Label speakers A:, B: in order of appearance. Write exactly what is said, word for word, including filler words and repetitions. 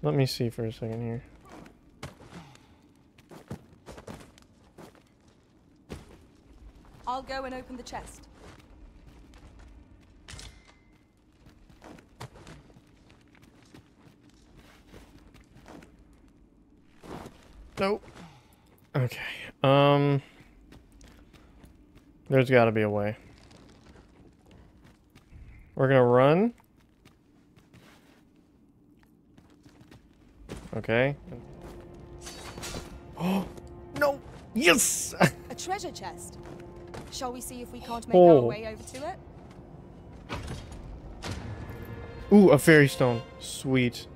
A: Let me see for a second here.
B: I'll go and open the chest.
A: Nope. Okay. Um. There's got to be a way. We're gonna run. Okay. Oh no! Yes!
B: A treasure chest. Shall we see if we can't make
A: Oh.
B: our way over to it?
A: Ooh, a fairy stone. Sweet.